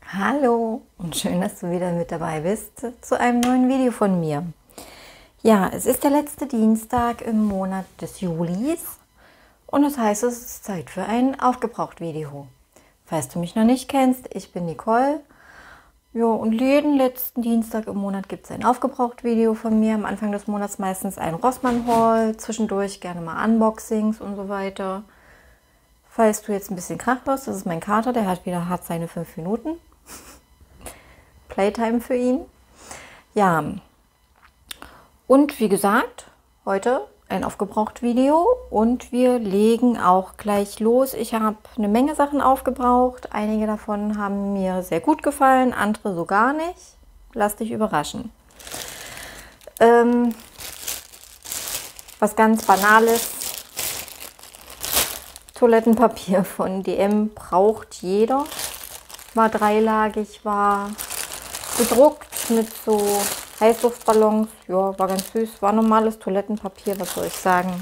Hallo und schön, dass du wieder mit dabei bist zu einem neuen Video von mir. Ja, es ist der letzte Dienstag im Monat des Julis und das heißt, es ist Zeit für ein Aufgebraucht-Video. Falls du mich noch nicht kennst, ich bin Nicole. Ja, und jeden letzten Dienstag im Monat gibt es ein Aufgebraucht-Video von mir. Am Anfang des Monats meistens ein Rossmann-Haul, zwischendurch gerne mal Unboxings und so weiter. Falls du jetzt ein bisschen Krach wirst, das ist mein Kater, der hat wieder hart seine 5 Minuten. Playtime für ihn. Ja, und wie gesagt, heute ein Aufgebraucht-Video und wir legen auch gleich los. Ich habe eine Menge Sachen aufgebraucht. Einige davon haben mir sehr gut gefallen, andere so gar nicht. Lass dich überraschen. Was ganz Banales. Toilettenpapier von DM braucht jeder. War dreilagig, war bedruckt mit so Heißluftballons. Ja, war ganz süß. War normales Toilettenpapier, was soll ich sagen.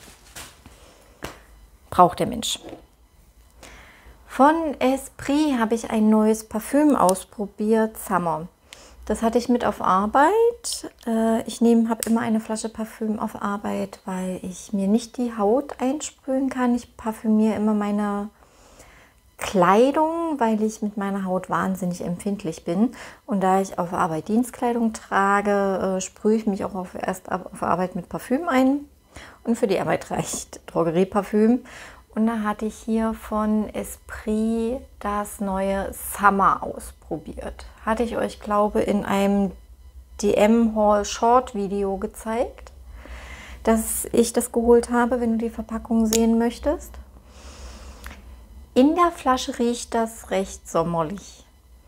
Braucht der Mensch. Von Esprit habe ich ein neues Parfüm ausprobiert, Summer. Das hatte ich mit auf Arbeit. Ich habe immer eine Flasche Parfüm auf Arbeit, weil ich mir nicht die Haut einsprühen kann. Ich parfümiere immer meine Kleidung, weil ich mit meiner Haut wahnsinnig empfindlich bin. Und da ich auf Arbeit Dienstkleidung trage, sprühe ich mich auch erst auf Arbeit mit Parfüm ein. Und für die Arbeit reicht Drogerieparfüm. Und da hatte ich hier von Esprit das neue Summer ausprobiert. Hatte ich euch, glaube ich, in einem DM Haul Short Video gezeigt, dass ich das geholt habe, wenn du die Verpackung sehen möchtest. In der Flasche riecht das recht sommerlich.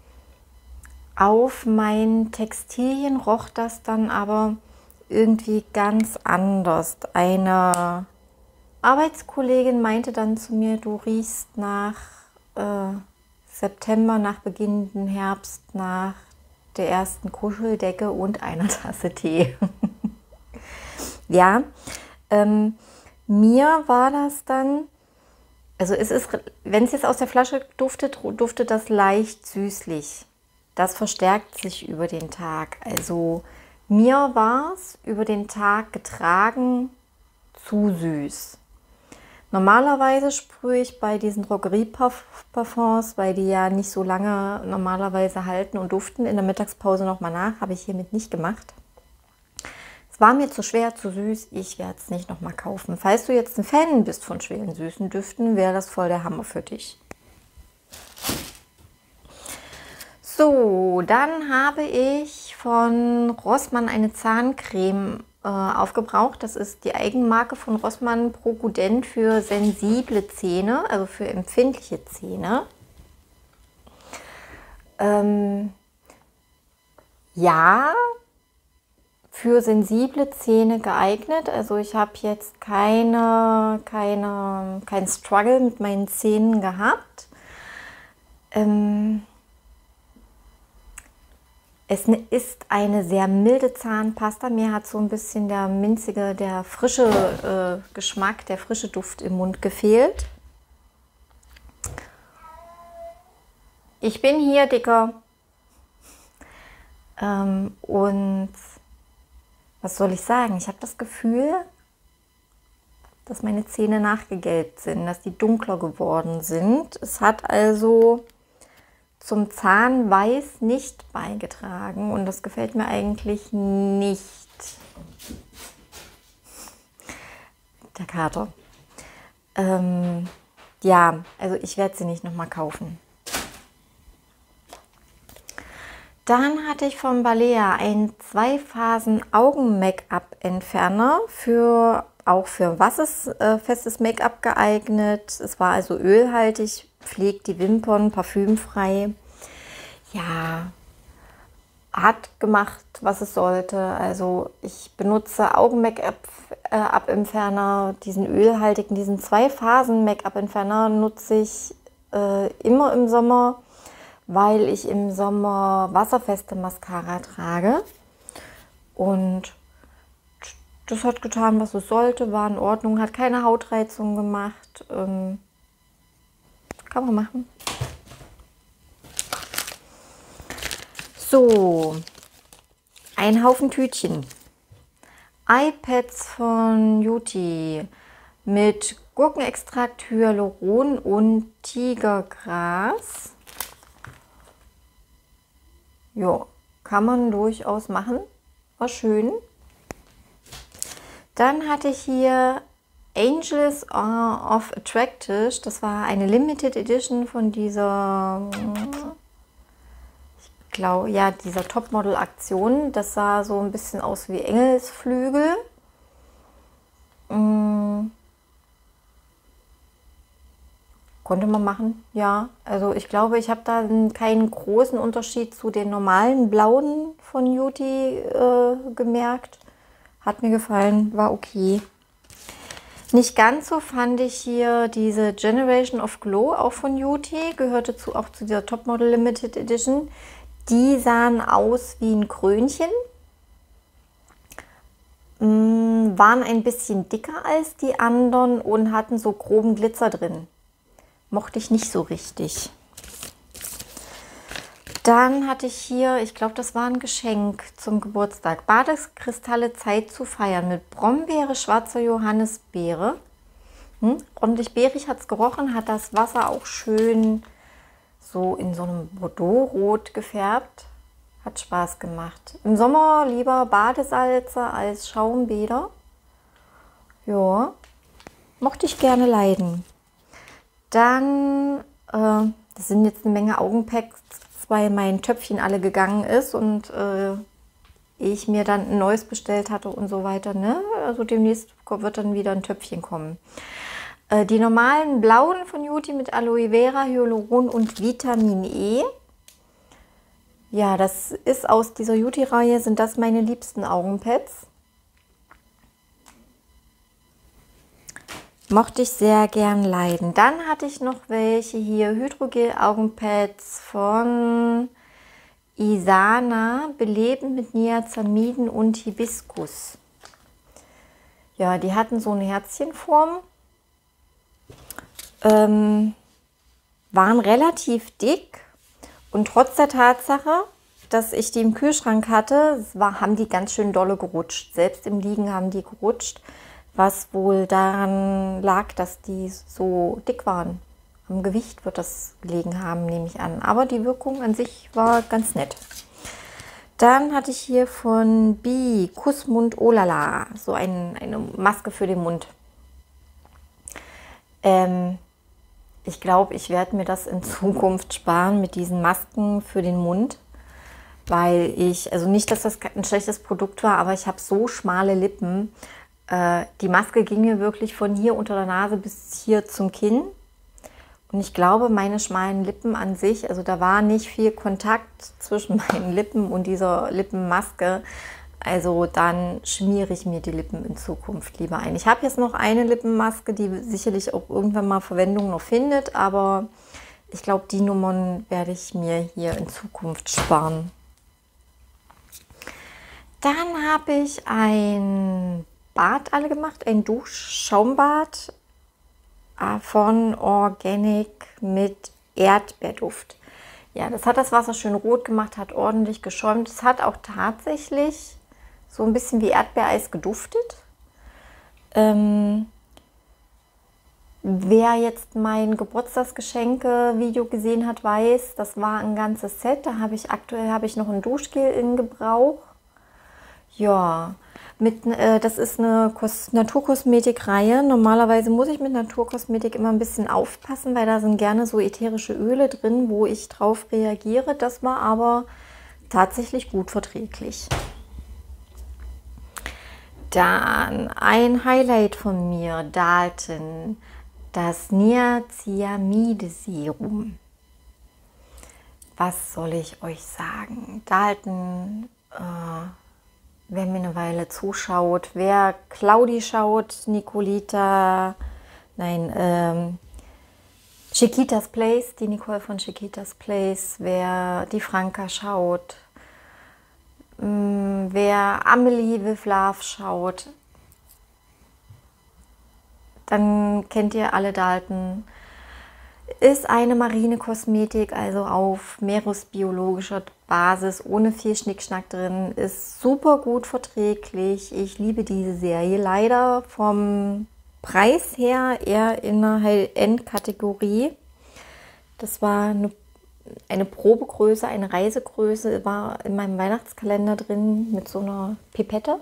Auf meinen Textilien roch das dann aber irgendwie ganz anders. Eine Arbeitskollegin meinte dann zu mir, du riechst nach September, nach beginnendem Herbst, nach der ersten Kuscheldecke und einer Tasse Tee. Ja, mir war das dann, also es ist, wenn es jetzt aus der Flasche duftet, duftet das leicht süßlich. Das verstärkt sich über den Tag. Also mir war es über den Tag getragen zu süß. Normalerweise sprühe ich bei diesen Drogerieparfums, weil die ja nicht so lange normalerweise halten und duften, in der Mittagspause nochmal nach. Habe ich hiermit nicht gemacht. Es war mir zu schwer, zu süß. Ich werde es nicht nochmal kaufen. Falls du jetzt ein Fan bist von schweren, süßen Düften, wäre das voll der Hammer für dich. So, dann habe ich von Rossmann eine Zahncreme aufgebraucht. Das ist die Eigenmarke von Rossmann, Prokudent, für sensible Zähne, also für empfindliche Zähne. Ja, für sensible Zähne geeignet. Also ich habe jetzt keinen Struggle mit meinen Zähnen gehabt. Es ist eine sehr milde Zahnpasta. Mir hat so ein bisschen der minzige, der frische Geschmack, der frische Duft im Mund gefehlt. Ich bin hier dicker. Und was soll ich sagen? Ich habe das Gefühl, dass meine Zähne nachgegelbt sind, dass die dunkler geworden sind. Es hat also zum Zahnweiß nicht beigetragen und das gefällt mir eigentlich nicht. Der Kater. Ja, also ich werde sie nicht nochmal kaufen. Dann hatte ich von Balea einen 2-Phasen-Augen-Make-up-Entferner auch für wasserfestes Make-up geeignet. Es war also ölhaltig, pflegt die Wimpern, parfümfrei. Ja, hat gemacht, was es sollte. Also ich benutze Augen-Make-up-Entferner, diesen ölhaltigen, diesen 2-Phasen-Make-up-Entferner nutze ich immer im Sommer, weil ich im Sommer wasserfeste Mascara trage. Und das hat getan, was es sollte, war in Ordnung, hat keine Hautreizung gemacht. Kann man machen. So, ein Haufen Tütchen. iPads von Beauty mit Gurkenextrakt, Hyaluron und Tigergras. Ja, kann man durchaus machen. War schön. Dann hatte ich hier Angels of Attractive. Das war eine Limited Edition von dieser, ich glaube, ja, dieser Topmodel-Aktion. Das sah so ein bisschen aus wie Engelsflügel. Konnte man machen, ja. Also ich glaube, ich habe da keinen großen Unterschied zu den normalen blauen von Beauty gemerkt. Hat mir gefallen, war okay. Nicht ganz so fand ich hier diese Generation of Glow, auch von Beauty, gehörte auch zu dieser Topmodel Limited Edition. Die sahen aus wie ein Krönchen, waren ein bisschen dicker als die anderen und hatten so groben Glitzer drin. Mochte ich nicht so richtig. Dann hatte ich hier, ich glaube, das war ein Geschenk zum Geburtstag. Badekristalle Zeit zu feiern mit Brombeere, schwarzer Johannisbeere. Ordentlich beerig hat es gerochen, hat das Wasser auch schön so in so einem Bordeaux-Rot gefärbt. Hat Spaß gemacht. Im Sommer lieber Badesalze als Schaumbäder. Ja, mochte ich gerne leiden. Dann, das sind jetzt eine Menge Augenpacks, weil mein Töpfchen alle gegangen ist und ich mir dann ein neues bestellt hatte und so weiter. Ne? Also demnächst wird dann wieder ein Töpfchen kommen. Die normalen blauen von Beauty mit Aloe Vera, Hyaluron und Vitamin E. Ja, das ist aus dieser Beauty-Reihe, sind das meine liebsten Augenpads. Mochte ich sehr gern leiden. Dann hatte ich noch welche hier, Hydrogel-Augenpads von Isana, belebend mit Niacinamiden und Hibiskus. Ja, die hatten so eine Herzchenform, waren relativ dick und trotz der Tatsache, dass ich die im Kühlschrank hatte, haben die ganz schön dolle gerutscht. Selbst im Liegen haben die gerutscht. Was wohl daran lag, dass die so dick waren. Am Gewicht wird das gelegen haben, nehme ich an. Aber die Wirkung an sich war ganz nett. Dann hatte ich hier von Bi Kussmund Olala, so eine Maske für den Mund. Ich glaube, ich werde mir das in Zukunft sparen mit diesen Masken für den Mund. Weil ich, also nicht, dass das ein schlechtes Produkt war, aber ich habe so schmale Lippen. Die Maske ging mir wirklich von hier unter der Nase bis hier zum Kinn. Und ich glaube, meine schmalen Lippen an sich, also da war nicht viel Kontakt zwischen meinen Lippen und dieser Lippenmaske. Also dann schmiere ich mir die Lippen in Zukunft lieber ein. Ich habe jetzt noch eine Lippenmaske, die sicherlich auch irgendwann mal Verwendung noch findet. Aber ich glaube, die Nummern werde ich mir hier in Zukunft sparen. Dann habe ich ein Bad alle gemacht, ein Duschschaumbad von Organic mit Erdbeerduft. Ja, das hat das Wasser schön rot gemacht, hat ordentlich geschäumt. Es hat auch tatsächlich so ein bisschen wie Erdbeereis geduftet. Wer jetzt mein Geburtstagsgeschenke-Video gesehen hat, weiß, das war ein ganzes Set. Da habe ich aktuell noch ein Duschgel in Gebrauch. Ja, das ist eine Naturkosmetik-Reihe. Normalerweise muss ich mit Naturkosmetik immer ein bisschen aufpassen, weil da sind gerne so ätherische Öle drin, wo ich drauf reagiere. Das war aber tatsächlich gut verträglich. Dann ein Highlight von mir, Dalton, das Niacinamide-Serum. Was soll ich euch sagen? Dalton, wer mir eine Weile zuschaut, wer Claudi schaut, Chiquitas Place, die Nicole von Chiquitas Place, wer die Franka schaut, wer Amelie with Love schaut, dann kennt ihr alle Dalton. Ist eine marine Kosmetik, also auf meeresbiologischer Basis, ohne viel Schnickschnack drin, ist super gut verträglich. Ich liebe diese Serie. Leider vom Preis her eher in einer High-End-Kategorie. Das war eine Probegröße, eine Reisegröße, war in meinem Weihnachtskalender drin mit so einer Pipette.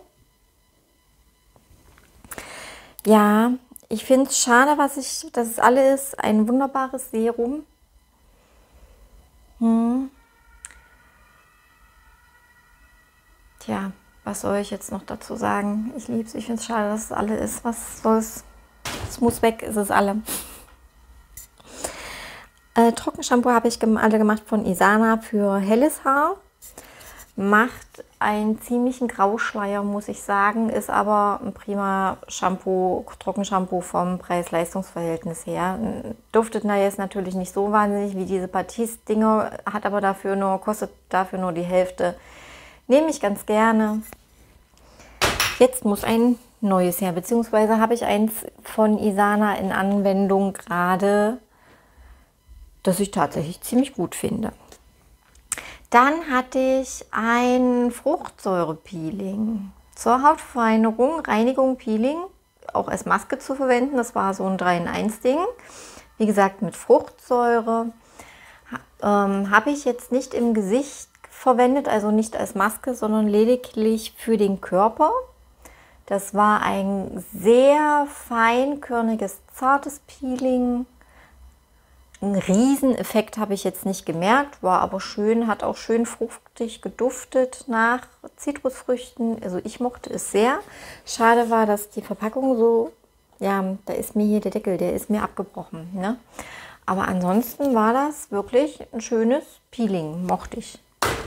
Ja, ich finde es schade, dass es alle ist. Ein wunderbares Serum. Tja, was soll ich jetzt noch dazu sagen? Ich liebe es. Ich finde es schade, dass es alle ist. Was soll's? Es muss weg, ist es alle. Trockenshampoo habe ich alle gemacht von Isana für helles Haar. Macht einen ziemlichen Grauschleier, muss ich sagen, ist aber ein prima Shampoo, Trockenshampoo vom Preis-Leistungs-Verhältnis her. Duftet na jetzt natürlich nicht so wahnsinnig wie diese Batiste-Dinger, hat aber kostet dafür nur die Hälfte. Nehme ich ganz gerne. Jetzt muss ein neues her, beziehungsweise habe ich eins von Isana in Anwendung gerade, das ich tatsächlich ziemlich gut finde. Dann hatte ich ein Fruchtsäure-Peeling zur Hautverfeinerung, Reinigung, Peeling, auch als Maske zu verwenden. Das war so ein 3-in-1-Ding. Wie gesagt, mit Fruchtsäure. Habe ich jetzt nicht im Gesicht verwendet, also nicht als Maske, sondern lediglich für den Körper. Das war ein sehr feinkörniges, zartes Peeling. Einen Rieseneffekt habe ich jetzt nicht gemerkt, war aber schön, hat auch schön fruchtig geduftet nach Zitrusfrüchten. Also ich mochte es sehr. Schade war, dass die Verpackung so, ja, da ist mir hier der Deckel, der ist mir abgebrochen. Ne? Aber ansonsten war das wirklich ein schönes Peeling, mochte ich.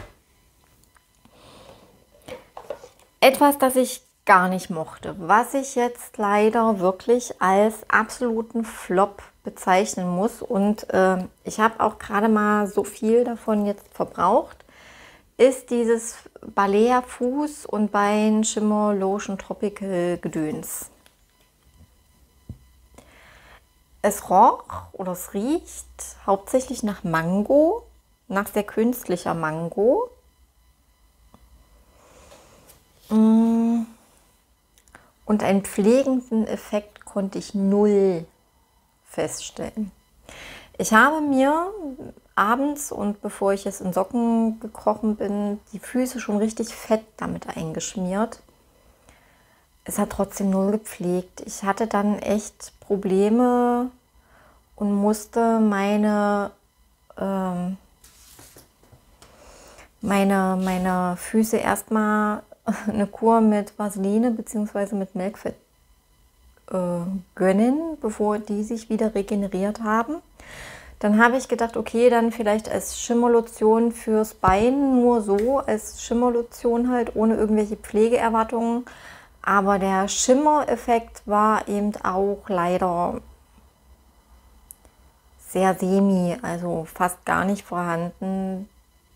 Etwas, das ich gar nicht mochte, was ich jetzt leider wirklich als absoluten Flop bezeichnen muss, und ich habe auch gerade mal so viel davon jetzt verbraucht, ist dieses Balea Fuß- und Bein Shimmer Lotion Tropical Gedöns. Es roch oder es riecht hauptsächlich nach Mango, nach sehr künstlicher Mango. Und einen pflegenden Effekt konnte ich null feststellen. Ich habe mir abends und bevor ich es in Socken gekrochen bin, die Füße schon richtig fett damit eingeschmiert. Es hat trotzdem null gepflegt. Ich hatte dann echt Probleme und musste meine Füße erstmal eine Kur mit Vaseline bzw. mit Milchfett gönnen, bevor die sich wieder regeneriert haben. Dann habe ich gedacht, okay, dann vielleicht als Schimmerlotion fürs Bein, nur so als Schimmerlotion halt, ohne irgendwelche Pflegeerwartungen. Aber der Schimmereffekt war eben auch leider sehr semi, also fast gar nicht vorhanden.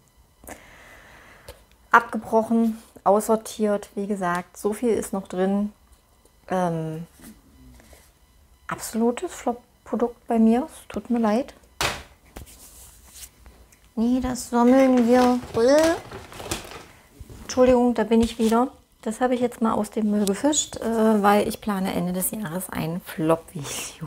Abgebrochen, aussortiert, wie gesagt, so viel ist noch drin. Absolutes Flop-Produkt bei mir, es tut mir leid. Nee, das sammeln wir. Entschuldigung, da bin ich wieder. Das habe ich jetzt mal aus dem Müll gefischt, weil ich plane Ende des Jahres ein Flop-Video.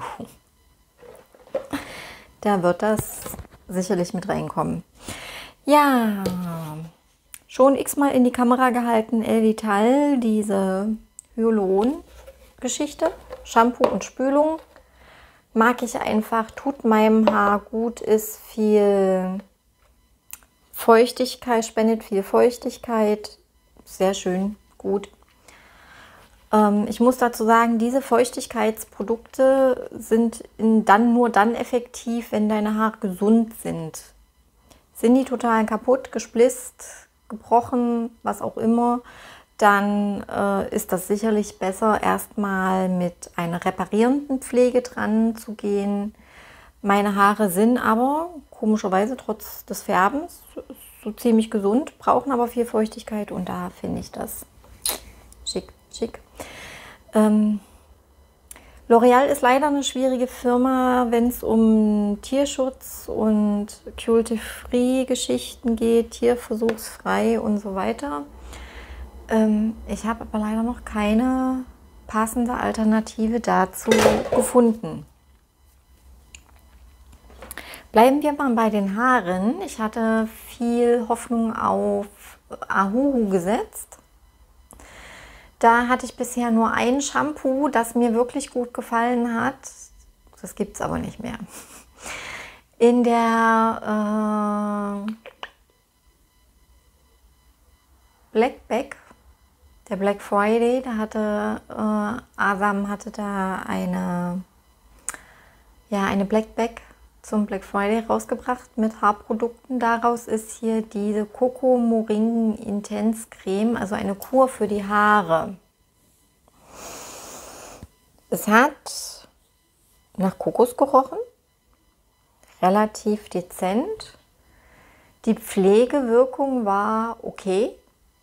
Da wird das sicherlich mit reinkommen. Ja, schon x-mal in die Kamera gehalten, Elvital, diese Hyaluron-Geschichte, Shampoo und Spülung. Mag ich einfach, tut meinem Haar gut, ist viel Feuchtigkeit, spendet viel Feuchtigkeit, sehr schön, gut. Ich muss dazu sagen, diese Feuchtigkeitsprodukte sind nur dann effektiv, wenn deine Haare gesund sind. Sind die total kaputt, gesplitzt, gebrochen, was auch immer, dann ist das sicherlich besser, erstmal mit einer reparierenden Pflege dran zu gehen. Meine Haare sind aber komischerweise trotz des Färbens so ziemlich gesund, brauchen aber viel Feuchtigkeit und da finde ich das schick, schick. L'Oreal ist leider eine schwierige Firma, wenn es um Tierschutz und Cruelty-Free-Geschichten geht, tierversuchsfrei und so weiter. Ich habe aber leider noch keine passende Alternative dazu gefunden. Bleiben wir mal bei den Haaren. Ich hatte viel Hoffnung auf Ahuhu gesetzt. Da hatte ich bisher nur ein Shampoo, das mir wirklich gut gefallen hat. Das gibt es aber nicht mehr. In der Blackback, der Black Friday, da hatte Asam hatte da eine Blackback zum Black Friday rausgebracht mit Haarprodukten. Daraus ist hier diese Coco Moringa Intense Creme, also eine Kur für die Haare. Es hat nach Kokos gerochen, relativ dezent. Die Pflegewirkung war okay.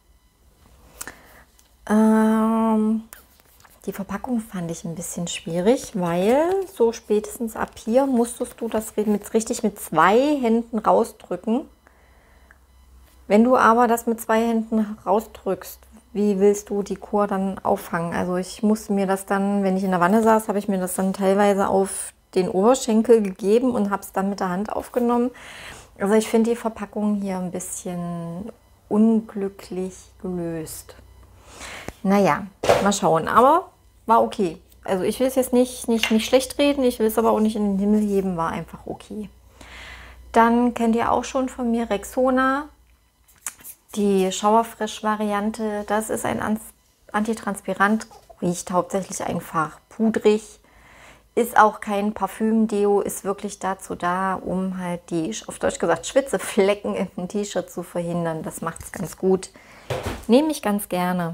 Die Verpackung fand ich ein bisschen schwierig, weil so spätestens ab hier musstest du das richtig mit 2 Händen rausdrücken. Wenn du aber das mit 2 Händen rausdrückst, wie willst du die Kur dann auffangen? Also ich musste mir das dann, wenn ich in der Wanne saß, habe ich mir das dann teilweise auf den Oberschenkel gegeben und habe es dann mit der Hand aufgenommen. Also ich finde die Verpackung hier ein bisschen unglücklich gelöst. Naja, mal schauen, aber war okay. Also ich will es jetzt nicht schlecht reden, ich will es aber auch nicht in den Himmel heben, war einfach okay. Dann kennt ihr auch schon von mir Rexona, die Showerfresh-Variante. Das ist ein Antitranspirant, riecht hauptsächlich einfach pudrig. Ist auch kein Parfüm-Deo, ist wirklich dazu da, um halt die, auf Deutsch gesagt, Schwitzeflecken im T-Shirt zu verhindern. Das macht es ganz gut. Nehme ich ganz gerne.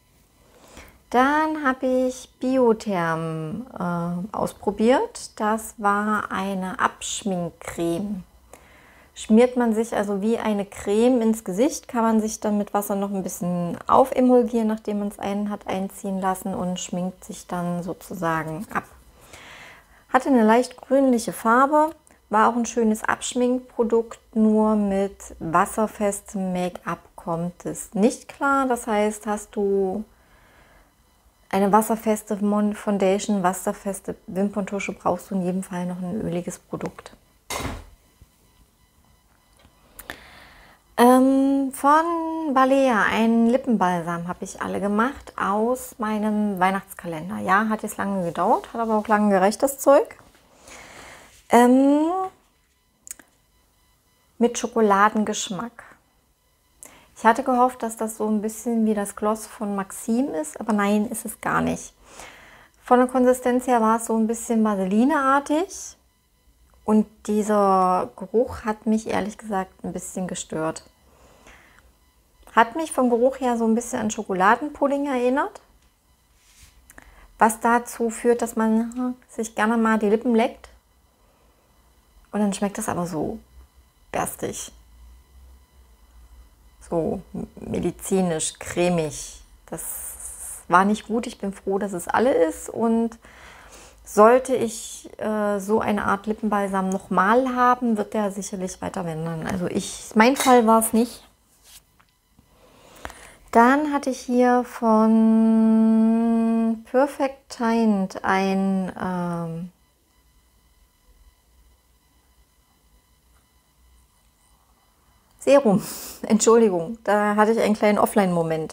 Dann habe ich Biotherm ausprobiert. Das war eine Abschminkcreme. Schmiert man sich also wie eine Creme ins Gesicht, kann man sich dann mit Wasser noch ein bisschen aufemulgieren, nachdem man es einziehen lassen und schminkt sich dann sozusagen ab. Hatte eine leicht grünliche Farbe, war auch ein schönes Abschminkprodukt, nur mit wasserfestem Make-up kommt es nicht klar. Das heißt, hast du eine wasserfeste Foundation, wasserfeste Wimperntusche, brauchst du in jedem Fall noch ein öliges Produkt. Von Balea, einen Lippenbalsam habe ich alle gemacht aus meinem Weihnachtskalender. Ja, hat jetzt lange gedauert, hat aber auch lange gereicht, das Zeug. Mit Schokoladengeschmack. Ich hatte gehofft, dass das so ein bisschen wie das Gloss von Maxim ist, aber nein, ist es gar nicht. Von der Konsistenz her war es so ein bisschen Vaselineartig und dieser Geruch hat mich ehrlich gesagt ein bisschen gestört. Hat mich vom Geruch her so ein bisschen an Schokoladenpudding erinnert, was dazu führt, dass man sich gerne mal die Lippen leckt und dann schmeckt das aber so berstig. So medizinisch, cremig. Das war nicht gut. Ich bin froh, dass es alle ist. Und sollte ich so eine Art Lippenbalsam nochmal haben, wird der sicherlich weiter wandern. Also mein Fall war es nicht. Dann hatte ich hier von Perfect Tint ein Serum. Entschuldigung, da hatte ich einen kleinen Offline-Moment.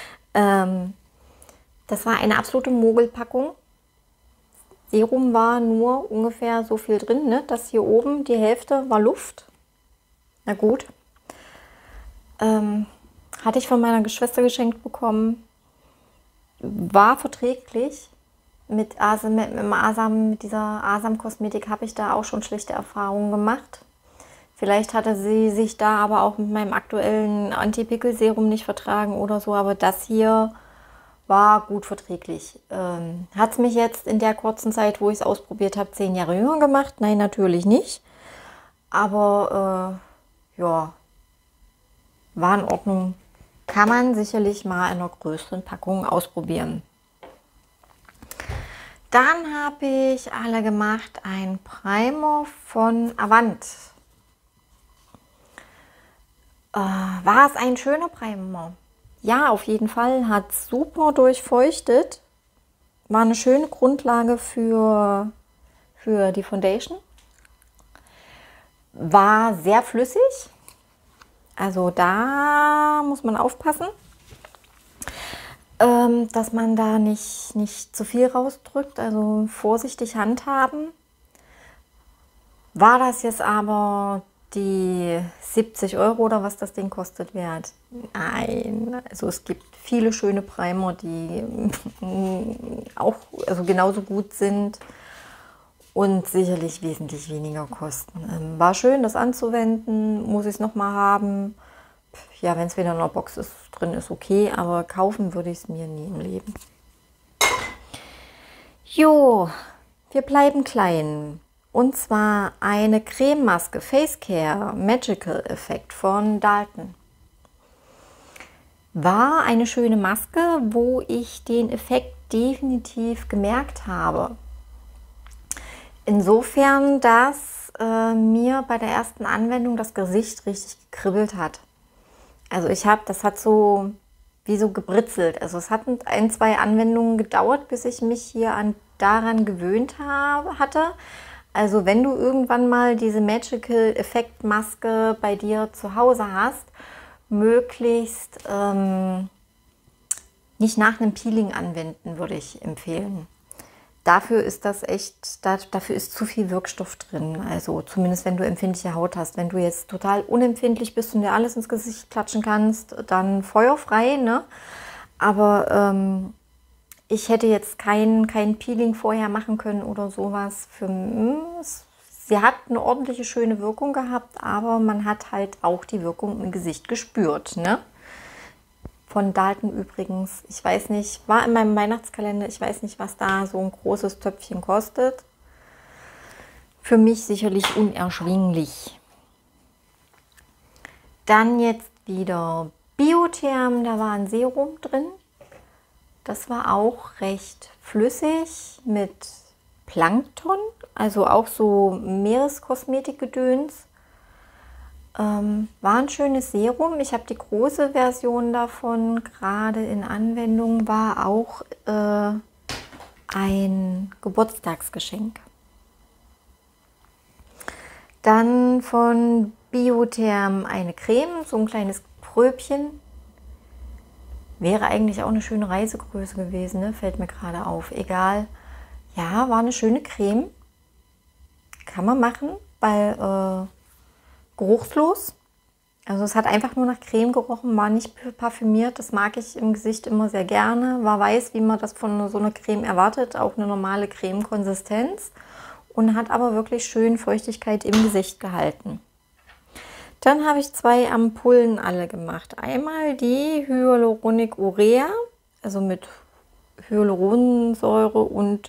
Das war eine absolute Mogelpackung. Serum war nur ungefähr so viel drin, ne? Das hier oben, die Hälfte war Luft. Na gut. Hatte ich von meiner Schwester geschenkt bekommen. War verträglich. Mit dieser Asam-Kosmetik habe ich da auch schon schlechte Erfahrungen gemacht. Vielleicht hatte sie sich da aber auch mit meinem aktuellen Anti-Pickel-Serum nicht vertragen oder so, aber das hier war gut verträglich. Hat es mich jetzt in der kurzen Zeit, wo ich es ausprobiert habe, 10 Jahre jünger gemacht? Nein, natürlich nicht. Aber ja, war in Ordnung. Kann man sicherlich mal in einer größeren Packung ausprobieren. Dann habe ich alle gemacht ein Primer von Avant. War es ein schöner Primer? Ja, auf jeden Fall. Hat super durchfeuchtet. War eine schöne Grundlage für die Foundation. War sehr flüssig. Also da muss man aufpassen, dass man da nicht zu viel rausdrückt. Also vorsichtig handhaben. War das jetzt aber die 70 € oder was das Ding kostet wert? Nein, also es gibt viele schöne Primer, die auch also genauso gut sind und sicherlich wesentlich weniger kosten. War schön, das anzuwenden, muss ich es nochmal haben. Ja, wenn es wieder in der Box ist, drin ist okay, aber kaufen würde ich es mir nie im Leben. Jo, wir bleiben klein. Und zwar eine Crememaske Face Care Magical Effect von Dalton. War eine schöne Maske, wo ich den Effekt definitiv gemerkt habe. Insofern, dass mir bei der ersten Anwendung das Gesicht richtig gekribbelt hat. Also das hat so wie so gebritzelt. Also es hat ein, zwei Anwendungen gedauert, bis ich mich hier daran gewöhnt hatte. Also wenn du irgendwann mal diese Magical Effect Maske bei dir zu Hause hast, möglichst nicht nach einem Peeling anwenden, würde ich empfehlen. Dafür ist dafür ist zu viel Wirkstoff drin. Also zumindest wenn du empfindliche Haut hast. Wenn du jetzt total unempfindlich bist und dir alles ins Gesicht klatschen kannst, dann feuerfrei, ne? Aber ich hätte jetzt kein Peeling vorher machen können oder sowas. Sie hat eine ordentliche, schöne Wirkung gehabt, aber man hat halt auch die Wirkung im Gesicht gespürt, ne? Von Dalton übrigens, ich weiß nicht, war in meinem Weihnachtskalender, ich weiß nicht, was da so ein großes Töpfchen kostet. Für mich sicherlich unerschwinglich. Dann jetzt wieder Biotherm, da war ein Serum drin. Das war auch recht flüssig mit Plankton, also auch so Meereskosmetikgedöns. War ein schönes Serum. Ich habe die große Version davon gerade in Anwendung, war auch ein Geburtstagsgeschenk. Dann von Biotherm eine Creme, so ein kleines Pröbchen. Wäre eigentlich auch eine schöne Reisegröße gewesen, ne? Fällt mir gerade auf. Egal. Ja, war eine schöne Creme. Kann man machen, weil geruchslos. Also es hat einfach nur nach Creme gerochen, war nicht parfümiert. Das mag ich im Gesicht immer sehr gerne. War weiß, wie man das von so einer Creme erwartet. Auch eine normale Creme-Konsistenz. Und hat aber wirklich schön Feuchtigkeit im Gesicht gehalten. Dann habe ich 2 Ampullen alle gemacht. Einmal die Hyaluronic Urea, also mit Hyaluronsäure und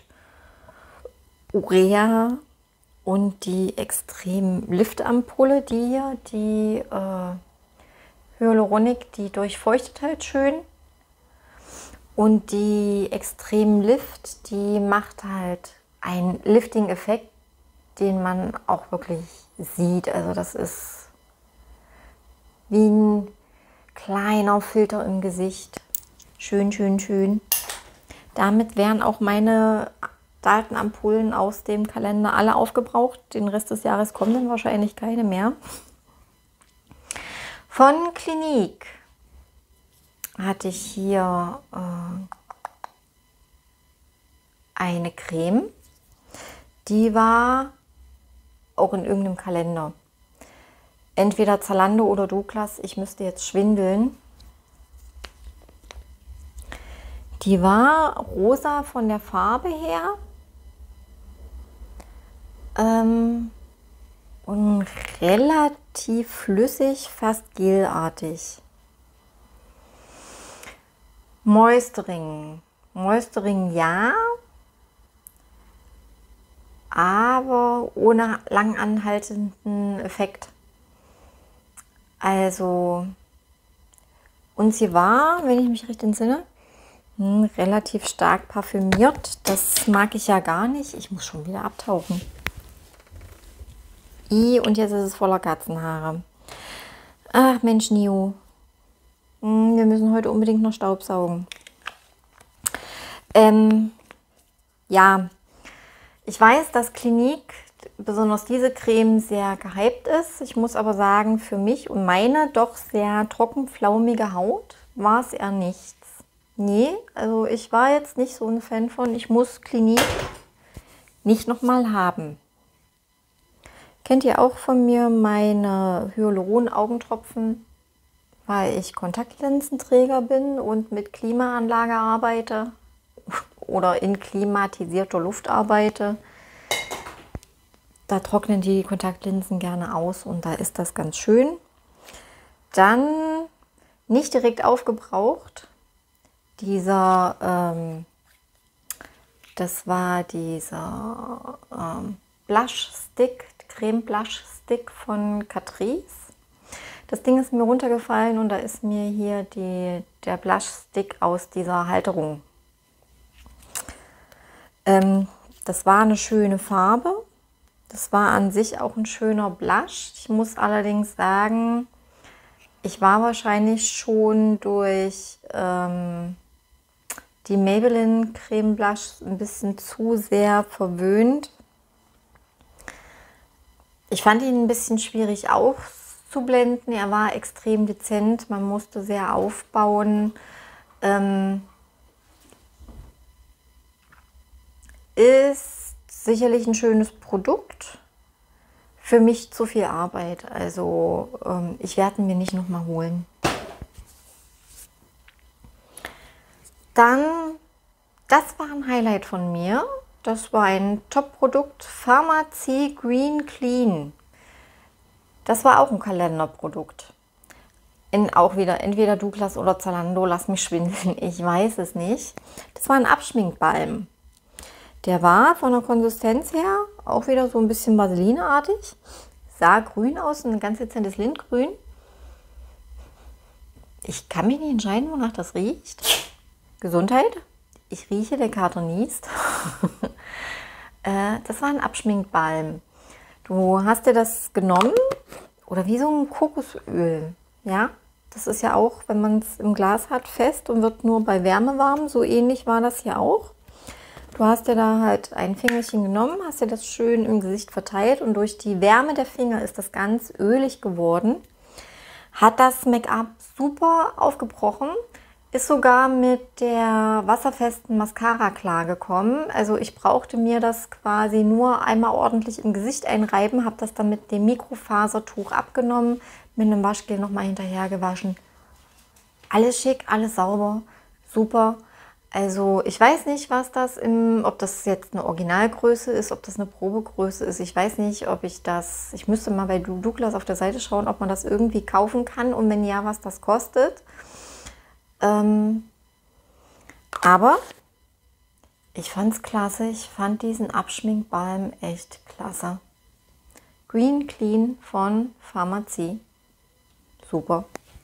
Urea. Und die Extrem Lift Ampulle, die Hyaluronic, die durchfeuchtet halt schön. Und die Extrem Lift, die macht halt einen Lifting-Effekt, den man auch wirklich sieht. Also das ist wie ein kleiner Filter im Gesicht. Schön, schön, schön. Damit wären auch meine Dalton-Ampullen aus dem Kalender alle aufgebraucht. Den Rest des Jahres kommen dann wahrscheinlich keine mehr. Von Clinique hatte ich hier eine Creme. Die war auch in irgendeinem Kalender. Entweder Zalando oder Douglas. Ich müsste jetzt schwindeln. Die war rosa von der Farbe her. Und relativ flüssig, fast gelartig. Moisturing. Moisturing ja, aber ohne lang anhaltenden Effekt. Also, und sie war, wenn ich mich recht entsinne, Relativ stark parfümiert. Das mag ich ja gar nicht. Ich muss schon wieder abtauchen. Und jetzt ist es voller Katzenhaare. Ach Mensch, Nio. Wir müssen heute unbedingt noch Staubsaugen. Ja, ich weiß, dass Clinique, besonders diese Creme, sehr gehypt ist. Ich muss aber sagen, für mich und meine doch sehr trockenflaumige Haut war es eher nichts. Nee, also ich war jetzt nicht so ein Fan von, ich muss Clinique nicht nochmal haben. Kennt ihr auch von mir meine Hyaluron-Augentropfen, weil ich Kontaktlinsenträger bin und mit Klimaanlage arbeite oder in klimatisierter Luft arbeite. Da trocknen die Kontaktlinsen gerne aus und da ist das ganz schön. Dann nicht direkt aufgebraucht. Das war dieser Blush Stick, Creme Blush Stick von Catrice. Das Ding ist mir runtergefallen und da ist mir hier der Blush Stick aus dieser Halterung. Das war eine schöne Farbe. Das war an sich auch ein schöner Blush. Ich muss allerdings sagen, ich war wahrscheinlich schon durch die Maybelline Creme Blush ein bisschen zu sehr verwöhnt. Ich fand ihn ein bisschen schwierig auszublenden. Er war extrem dezent. Man musste sehr aufbauen. Ist sicherlich ein schönes Produkt. Für mich zu viel Arbeit. Also ich werde ihn mir nicht nochmal holen. Dann, das war ein Highlight von mir. Das war ein Top-Produkt, Pharmacie Green Clean. Das war auch ein Kalenderprodukt. Auch wieder entweder Douglas oder Zalando, lass mich schwindeln, ich weiß es nicht. Das war ein Abschminkbalm. Der war von der Konsistenz her auch wieder so ein bisschen Vaselineartig. Sah grün aus, ein ganz dezentes Lindgrün. Ich kann mich nicht entscheiden, wonach das riecht. Gesundheit. Ich rieche, der Kater niest. Das war ein Abschminkbalm. Du hast dir das genommen oder wie so ein Kokosöl. Ja, das ist ja auch, wenn man es im Glas hat, fest und wird nur bei Wärme warm. So ähnlich war das hier auch. Du hast dir da halt ein Fingerchen genommen, hast dir das schön im Gesicht verteilt und durch die Wärme der Finger ist das ganz ölig geworden. Hat das Make-up super aufgebrochen, ist sogar mit der wasserfesten Mascara klargekommen. Also ich brauchte mir das quasi nur einmal ordentlich im Gesicht einreiben, habe das dann mit dem Mikrofasertuch abgenommen, mit einem Waschgel nochmal hinterher gewaschen. Alles schick, alles sauber, super. Also ich weiß nicht, was das ob das jetzt eine Originalgröße ist, ob das eine Probegröße ist. Ich weiß nicht, ob ich müsste mal bei Douglas auf der Seite schauen, ob man das irgendwie kaufen kann und wenn ja, was das kostet. Aber ich fand es klasse. Ich fand diesen Abschminkbalm echt klasse. Green Clean von Pharmacie. Super.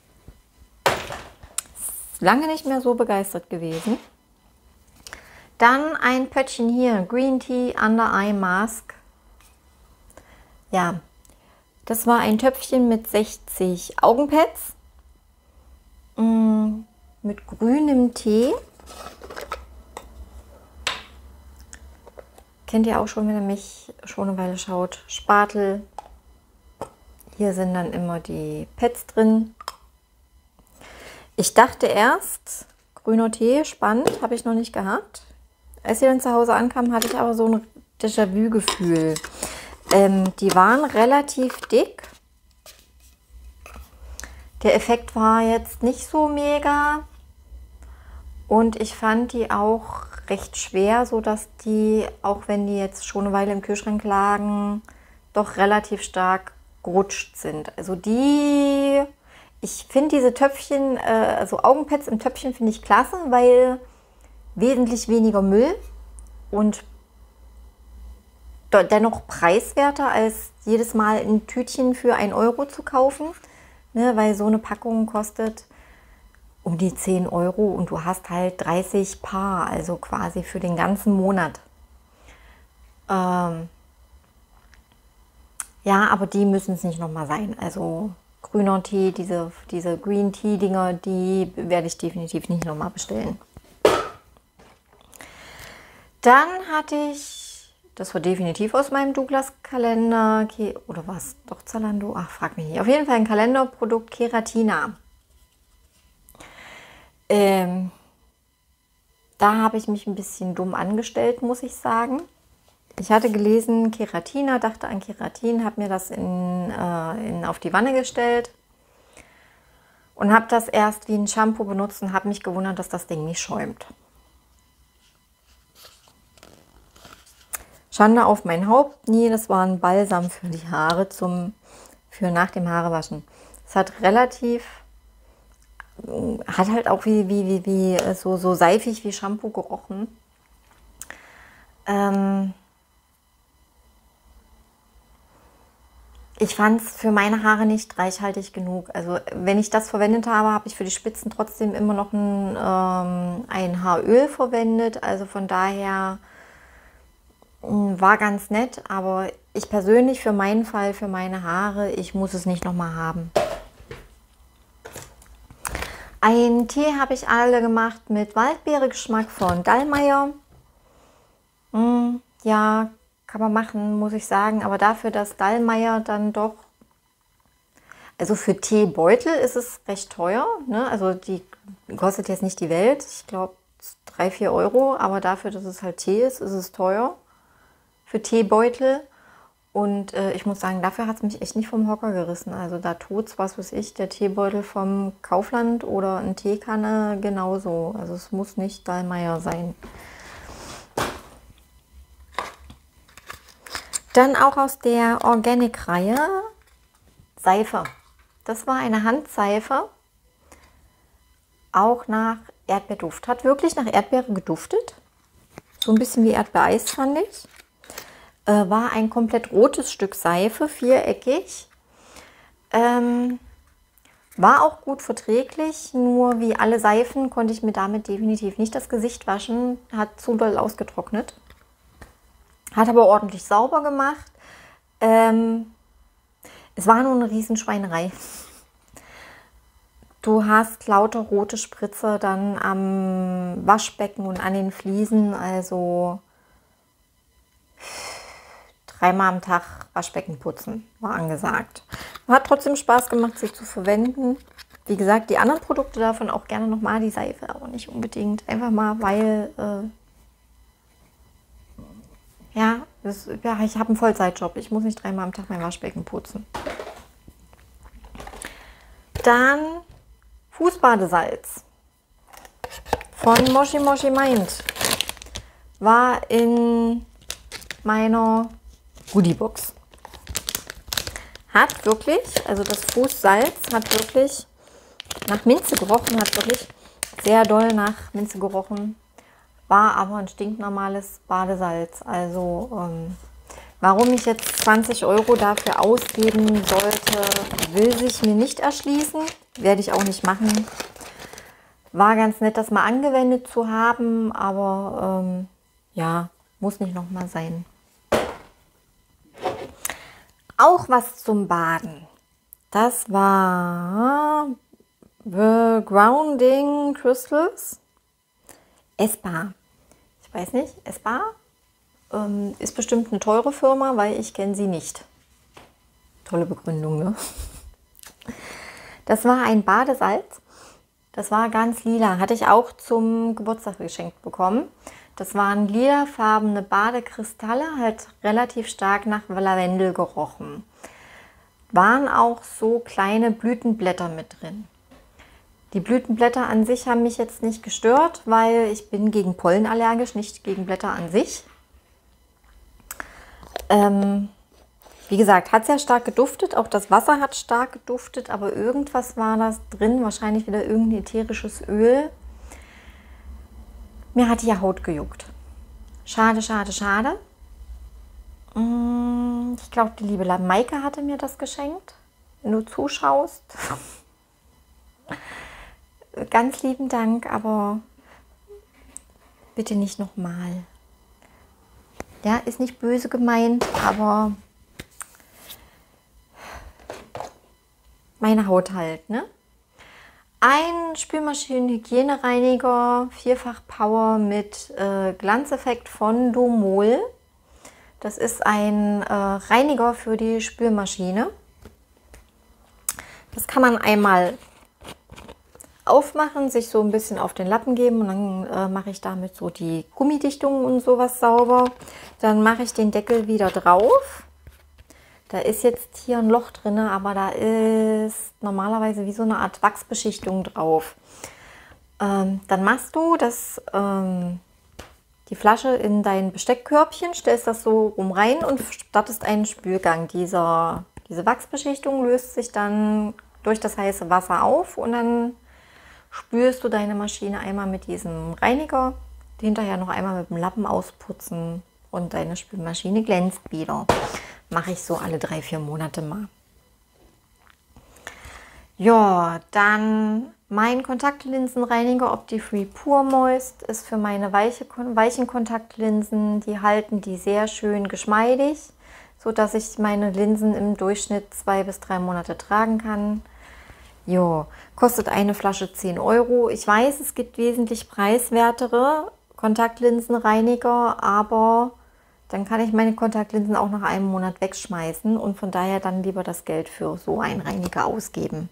Lange nicht mehr so begeistert gewesen. Dann ein Pöttchen hier, Green Tea Under Eye Mask. Ja, das war ein Töpfchen mit 60 Augenpads. Mit grünem Tee. Kennt ihr auch schon, wenn ihr mich schon eine Weile schaut. Spatel. Hier sind dann immer die Pads drin. Ich dachte erst, grüner Tee, spannend, habe ich noch nicht gehabt. Als sie dann zu Hause ankam, hatte ich aber so ein Déjà-vu-Gefühl. Die waren relativ dick. Der Effekt war jetzt nicht so mega. Und ich fand die auch recht schwer, sodass die, auch wenn die jetzt schon eine Weile im Kühlschrank lagen, doch relativ stark gerutscht sind. Also ich finde diese Töpfchen, also Augenpads im Töpfchen finde ich klasse, weil wesentlich weniger Müll und dennoch preiswerter als jedes Mal ein Tütchen für 1 € zu kaufen, ne, weil so eine Packung kostet um die 10 Euro und du hast halt 30 Paar, also quasi für den ganzen Monat. Ja, aber die müssen es nicht nochmal sein. Also grüner Tee, diese Green Tea Dinger, die werde ich definitiv nicht nochmal bestellen. Dann hatte ich, das war definitiv aus meinem Douglas-Kalender, oder was? Doch Zalando? Ach, frag mich nicht. Auf jeden Fall ein Kalenderprodukt Keratina. Da habe ich mich ein bisschen dumm angestellt, muss ich sagen. Ich hatte gelesen Keratina, dachte an Keratin, habe mir das auf die Wanne gestellt und habe das erst wie ein Shampoo benutzt und habe mich gewundert, dass das Ding nicht schäumt. Schande auf mein Haupt. Nee, das war ein Balsam für die Haare für nach dem Haarewaschen. Es hat halt auch wie so seifig wie Shampoo gerochen. Ich fand es für meine Haare nicht reichhaltig genug. Also wenn ich das verwendet habe, habe ich für die Spitzen trotzdem immer noch ein Haaröl verwendet. Also von daher war ganz nett. Aber ich persönlich für meinen Fall, für meine Haare, ich muss es nicht nochmal haben. Einen Tee habe ich alle gemacht mit Waldbeere-Geschmack von Dallmayr. Ja, kann man machen, muss ich sagen. Aber dafür, dass Dallmayr dann doch, also für Teebeutel ist es recht teuer. Ne? Also die kostet jetzt nicht die Welt. Ich glaube 3, 4 Euro. Aber dafür, dass es halt Tee ist es teuer für Teebeutel. Und ich muss sagen, dafür hat es mich echt nicht vom Hocker gerissen. Also da tut's, was weiß ich, der Teebeutel vom Kaufland oder eine Teekanne genauso. Also es muss nicht Dallmayr sein. Dann auch aus der Organic-Reihe Seife. Das war eine Handseife, auch nach Erdbeerduft. Hat wirklich nach Erdbeere geduftet. So ein bisschen wie Erdbeereis fand ich. War ein komplett rotes Stück Seife, viereckig. War auch gut verträglich, nur wie alle Seifen konnte ich mir damit definitiv nicht das Gesicht waschen. Hat zu doll ausgetrocknet. Hat aber ordentlich sauber gemacht. Es war nur eine Riesenschweinerei. Du hast lauter rote Spritzer dann am Waschbecken und an den Fliesen, also 3-mal am Tag Waschbecken putzen, war angesagt. Hat trotzdem Spaß gemacht, sie zu verwenden. Wie gesagt, die anderen Produkte davon auch gerne nochmal, die Seife, aber nicht unbedingt. Einfach mal, weil, ich habe einen Vollzeitjob. Ich muss nicht 3-mal am Tag mein Waschbecken putzen. Dann Fußbadesalz von Moshi Moshi Mind. War in meiner Goodiebox. Hat wirklich, also das Fußsalz hat wirklich nach Minze gerochen, hat wirklich sehr doll nach Minze gerochen. War aber ein stinknormales Badesalz. Also warum ich jetzt 20 Euro dafür ausgeben sollte, will sich mir nicht erschließen. Werde ich auch nicht machen. War ganz nett, das mal angewendet zu haben, aber ja, muss nicht nochmal sein. Auch was zum Baden. Das war The Grounding Crystals. Espa. Ich weiß nicht, Espa ist bestimmt eine teure Firma, weil ich kenne sie nicht. Tolle Begründung, ne? Das war ein Badesalz. Das war ganz lila. Hatte ich auch zum Geburtstag geschenkt bekommen. Das waren lilafarbene Badekristalle, halt relativ stark nach Lavendel gerochen. Waren auch so kleine Blütenblätter mit drin. Die Blütenblätter an sich haben mich jetzt nicht gestört, weil ich bin gegen Pollen allergisch, nicht gegen Blätter an sich. Wie gesagt, hat sehr stark geduftet, auch das Wasser hat stark geduftet, aber irgendwas war das drin, wahrscheinlich wieder irgendein ätherisches Öl. Mir hat die Haut gejuckt. Schade, schade, schade. Ich glaube, die liebe Maike hatte mir das geschenkt, wenn du zuschaust. ganz lieben Dank, aber bitte nicht nochmal. Ja, ist nicht böse gemeint, aber meine Haut halt, ne? Ein Spülmaschinen-Hygienereiniger, 4-fach Power mit Glanzeffekt von Domol. Das ist ein Reiniger für die Spülmaschine. Das kann man einmal aufmachen, sich so ein bisschen auf den Lappen geben und dann mache ich damit so die Gummidichtungen und sowas sauber. Dann mache ich den Deckel wieder drauf. Da ist jetzt hier ein Loch drin, aber da ist normalerweise wie so eine Art Wachsbeschichtung drauf. Dann machst du die Flasche in dein Besteckkörbchen, stellst das so rum rein und startest einen Spülgang. Diese Wachsbeschichtung löst sich dann durch das heiße Wasser auf und dann spülst du deine Maschine einmal mit diesem Reiniger, hinterher noch einmal mit dem Lappen ausputzen und deine Spülmaschine glänzt wieder. Mache ich so alle 3-4 Monate mal. Ja, dann mein Kontaktlinsenreiniger Opti-Free Pure Moist ist für meine weichen Kontaktlinsen. Die halten die sehr schön geschmeidig, so dass ich meine Linsen im Durchschnitt 2 bis 3 Monate tragen kann. Jo, kostet eine Flasche 10 Euro. Ich weiß, es gibt wesentlich preiswertere Kontaktlinsenreiniger, aber dann kann ich meine Kontaktlinsen auch nach einem Monat wegschmeißen und von daher dann lieber das Geld für so einen Reiniger ausgeben.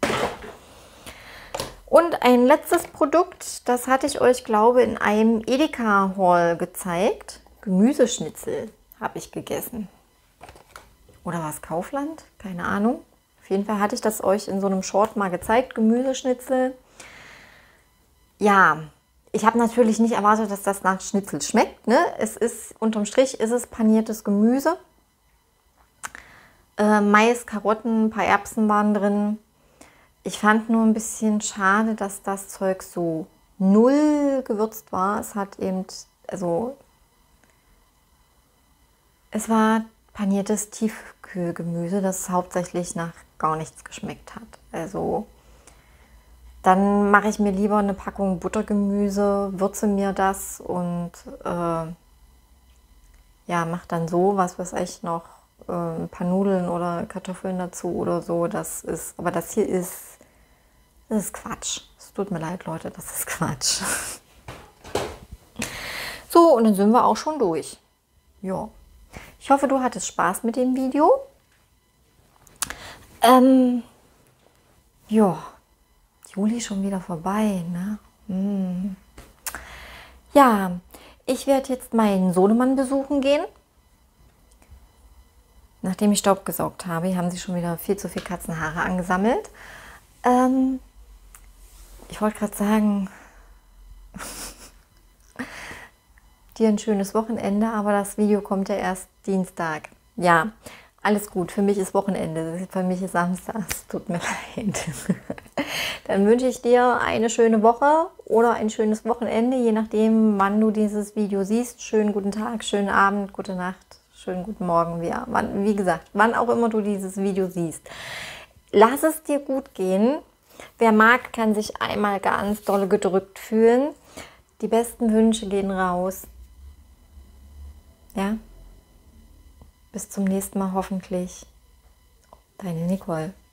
Und ein letztes Produkt, das hatte ich euch, glaube ich, in einem Edeka-Haul gezeigt. Gemüseschnitzel habe ich gegessen. Oder war es Kaufland? Keine Ahnung. Auf jeden Fall hatte ich das euch in so einem Short mal gezeigt, Gemüseschnitzel. Ja, ich habe natürlich nicht erwartet, dass das nach Schnitzel schmeckt. Ne? Es ist, unterm Strich ist es paniertes Gemüse. Mais, Karotten, ein paar Erbsen waren drin. Ich fand nur ein bisschen schade, dass das Zeug so null gewürzt war. Es hat eben, also es war paniertes Tiefkühlgemüse, das hauptsächlich nach gar nichts geschmeckt hat. Also dann mache ich mir lieber eine Packung Buttergemüse, würze mir das und ja, mache dann so, was weiß ich, noch ein paar Nudeln oder Kartoffeln dazu oder so. Das ist, aber das hier ist Quatsch. Es tut mir leid, Leute, das ist Quatsch. So, und dann sind wir auch schon durch. Ja. Ich hoffe, du hattest Spaß mit dem Video. Ja, Juli schon wieder vorbei, ne? Ja, ich werde jetzt meinen Sohnemann besuchen gehen. Nachdem ich Staub gesaugt habe, haben sie schon wieder viel zu viel Katzenhaare angesammelt. Ich wollte gerade sagen, dir ein schönes Wochenende, aber das Video kommt ja erst Dienstag. Ja, alles gut, für mich ist Wochenende, für mich ist Samstag, es tut mir leid. Dann wünsche ich dir eine schöne Woche oder ein schönes Wochenende, je nachdem, wann du dieses Video siehst. Schönen guten Tag, schönen Abend, gute Nacht, schönen guten Morgen, wie gesagt, wann auch immer du dieses Video siehst. Lass es dir gut gehen. Wer mag, kann sich einmal ganz dolle gedrückt fühlen. Die besten Wünsche gehen raus. Ja? Bis zum nächsten Mal hoffentlich. Deine Nicole.